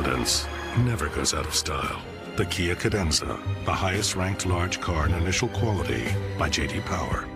confidence never goes out of style. The Kia Cadenza, the highest ranked large car in initial quality by J.D. Power.